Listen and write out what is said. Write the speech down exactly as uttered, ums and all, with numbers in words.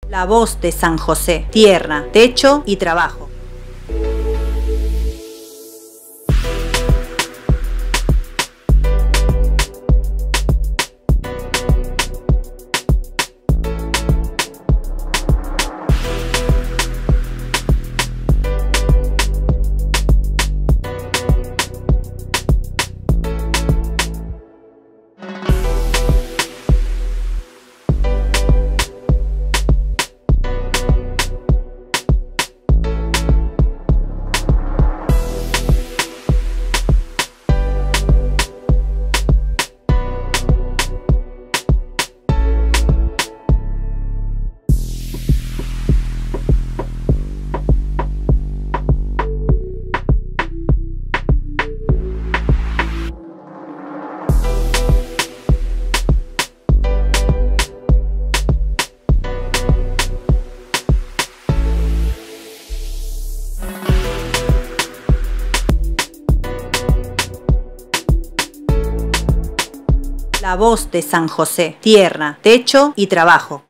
La voz de San José, tierra, techo y trabajo. La voz de San José, tierra, techo y trabajo.